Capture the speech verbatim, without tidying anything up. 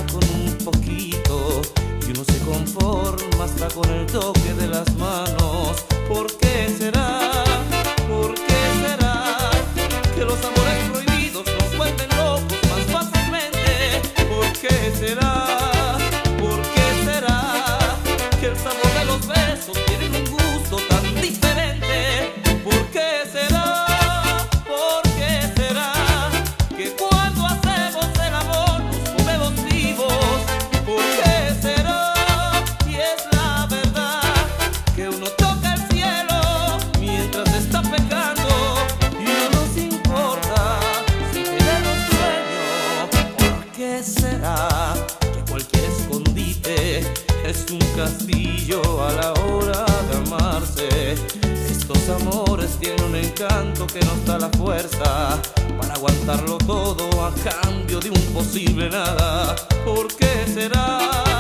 basta con un poquito y uno se conforma hasta con el toque de las manos. ¿Por qué será? ¿Por qué será que los amores prohibidos nos vuelven locos más fácilmente? ¿Por qué será? ¿Por qué será que el sabor de los besos tiene un gusto tan diferente? ¿Por qué será? ¿Por qué será que cuando hacemos el amor nos comemos vivos? ¿Por qué será? Y es la verdad que uno toca el cielo mientras está pecando y no nos importa si tenemos sueño. ¿Por qué será que cualquier escondite es un castillo a la hora de amarse? Estos amores tienen un encanto que nos da la fuerza para aguantarlo todo a cambio de un posible nada. ¿Por qué será?